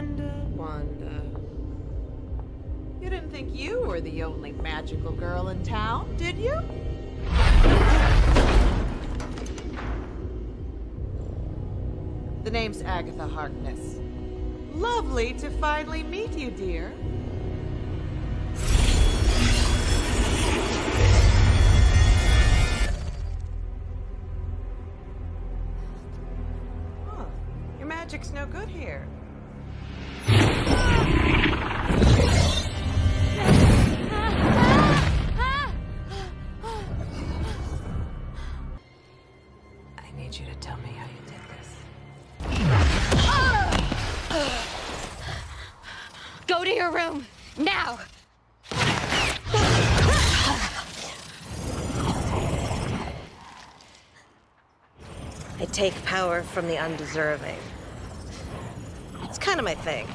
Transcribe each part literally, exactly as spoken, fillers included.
Wanda, Wanda. You didn't think you were the only magical girl in town, did you? The name's Agatha Harkness. Lovely to finally meet you, dear. Oh, your magic's no good here. I need you to tell me how you did this. Go to your room, now! I take power from the undeserving. It's kind of my thing.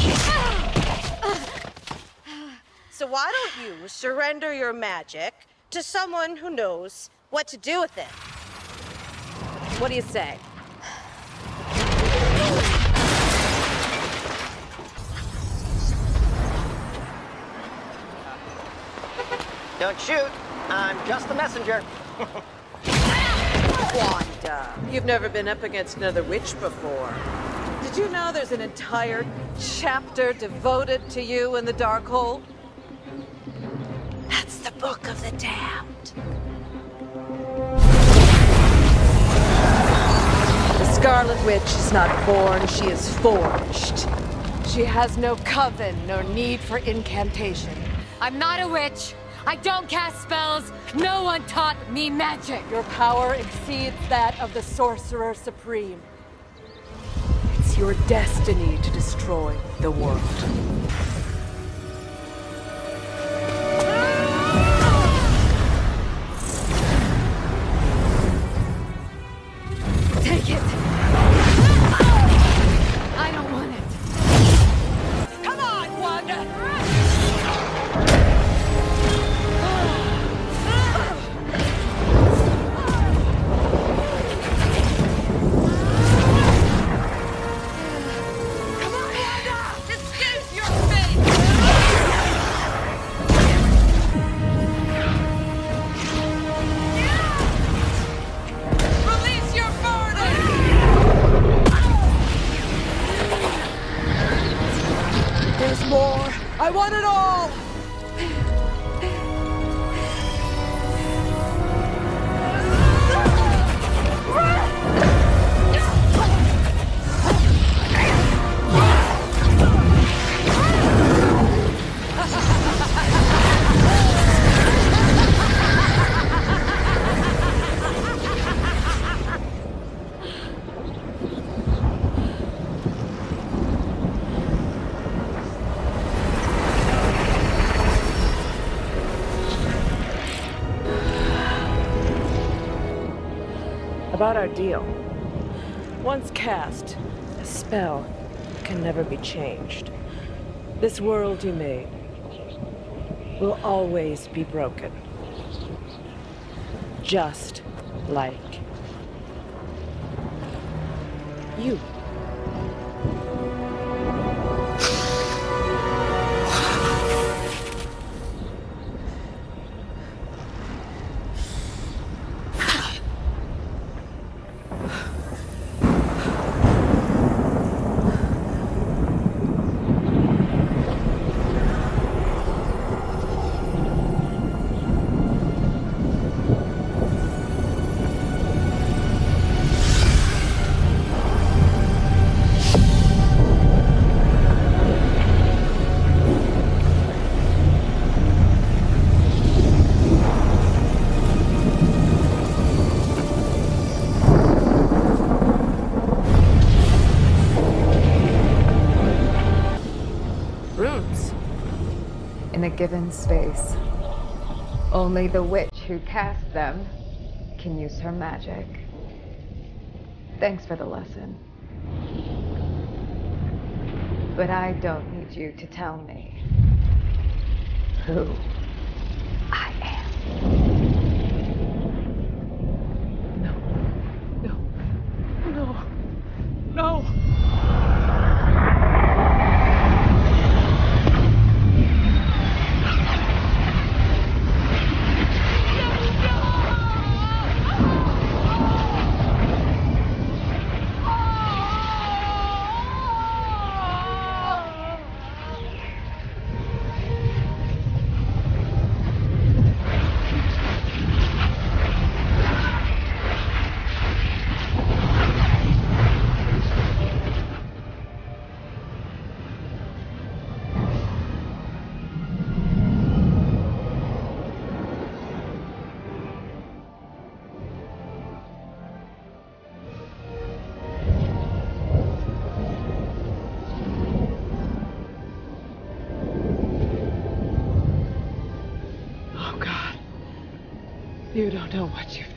So why don't you surrender your magic to someone who knows what to do with it? What do you say? Don't shoot. I'm just the messenger. Wanda, you've never been up against another witch before. Did you know there's an entire chapter devoted to you in the Darkhold? That's the Book of the Damned. The Scarlet Witch is not born, she is forged. She has no coven nor need for incantation. I'm not a witch. I don't cast spells. No one taught me magic. Your power exceeds that of the Sorcerer Supreme. It's your destiny to destroy the world. Take it. I don't want it. Come on, Wanda! More. I want it all! About our deal. Once cast, a spell can never be changed. This world you made will always be broken. Just like you. In a given space, only the witch who casts them can use her magic. Thanks for the lesson. But I don't need you to tell me who I am. No. No. No. No. You don't know what you've